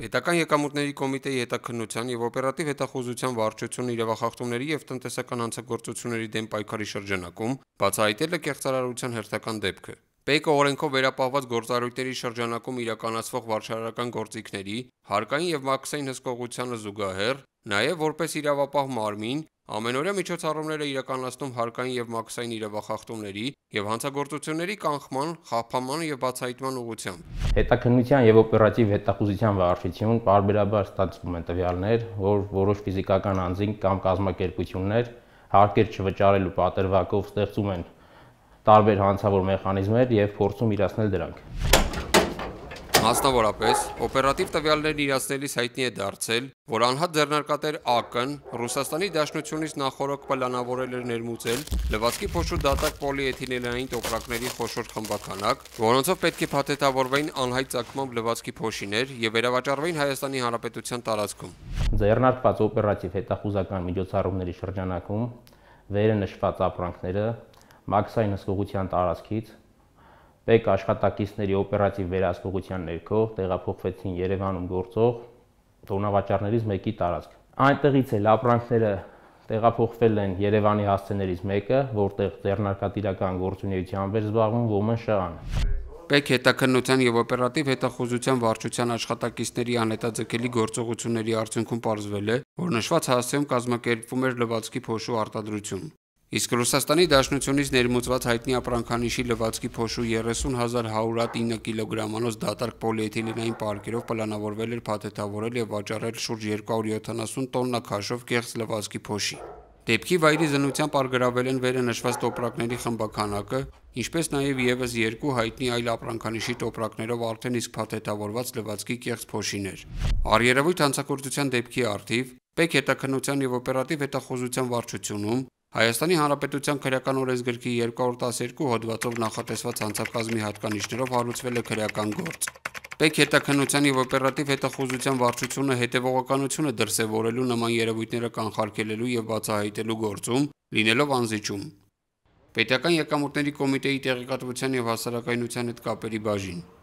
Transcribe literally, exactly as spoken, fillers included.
Պետական եկամուտների կոմիտեի հետաքննության եւ օպերատիվ հետախուզության վարչությունը իրավախախտումների եւ տնտեսական հանցագործությունների դեմ պայքարի շրջանակում բացահայտել է կեղծարարության հերթական դեպքը։ Պեկը օրենքով վերապահված գործառույթների շրջանակում իրականացվող վարչարարական գործիքների, հարկային եւ մաքսային հսկողությանը զուգահեռ, նաեւ որպես իրավապահ մարմին, ամենօրյա միջոցառումներ է իրականացնում հարկային եւ մաքսային իրավախախտումների եւ հանցագործությունների կանխման, խափանման եւ բացահայտման ուղղությամբ։ Հետաքննության եւ օպերատիվ հետախուզության վարչություն պարբերաբար ստացվում են տվյալներ, որ որոշ ֆիզիկական անձինք կամ կազմակերպություններ հարկեր չվճարելու պատրվակով ստեղծում են տարբեր հանցավոր մեխանիզմներ եւ փորձում իրացնել դրանք։ Մասնավորապես, օպերատիվ տվյալներն իրացնելիս հայտնի է դարձել, որ անհատ ձեռնարկատեր ԱԿ-ն Ռուսաստանի Դաշնությունից նախօրոք պլանավորել էր ներմուծել լվացքի փոշու դատարկ պոլիէթիլենային տոպրակների խոշոր խմբականակ, որոնցով պետք է փաթեթավորվեին անհայտ ծագմամբ լվացքի փոշիներ եւ վերավաճառվեին Հայաստանի Հանրապետության տարածքում։ Ձեռնարկված օպերատիվ հետախուզական միջոցառումների շրջանակում վերը նշված ապրանքները մաքսային հսկողության տարածքից Պեկ աշխատակիցների օպերատիվ վերահսկողության ներքո տեղափոխվեցին Երևանում գործող տոնավաճառներից մեկի տարածք։ Այնտեղից էլ ապրանքները տեղափոխվել են Երևանի հասցեներից մեկը, որտեղ ձեռնարկատիրական գործունեությամբ էր զբաղվում Women Շղան։ Պեկ հետաքննության եւ օպերատիվ հետախուզության վարչության աշխատակիցների անհետաձգելի գործողությունների արդյունքում պարզվել է, որ նշված հասցեում կազմակերպվում էր լվացքի փոշու արտադրություն։ Իսկ Ռուսաստանի Դաշնությունից ներմուծված հայտնի ապրանքանիշի լվացքի փոշու երեսուն հազար հարյուր կիլոգրամանոց դատարկ պոլիէթիլենային պարկերով պլանավորվել էր փաթեթավորել եւ վաճառել շուրջ երկու հարյուր յոթանասուն տոննա քաշով կեղծ լվացքի փոշի։ Դեպքի վայրի զննությամբ արգրավել են վերը նշված տոպրակների խմբականակը, ինչպես նաեւ եւս երկու հայտնի այլ ապրանքանիշի տոպրակներով արդեն իսկ փաթեթավորված լվացքի կեղծ փոշիներ։ Առերևույթ հանցագործության դեպքի առթիվ Պեկ հետաքննության եւ օպերատիվ հետախուզության վարչությունում Հայաստանի Հանրապետության քրեական օրենսգրքի երկու հարյուր տասներկու հոդվածով նախատեսված հանցակազմի հատկանիշներով հարուցվել է քրեական գործ։ Պեկ հետաքննության եւ օպերատիվ հետախուզության վարչությունը հետևողականություն է դրսեւորելու նման երևույթները կանխարգելելու եւ բացահայտելու գործում, լինելով անզիջում։ Պետական եկամուտների կոմիտեի տեղեկատվության եւ հասարակայնության հետ կապերի բաժին։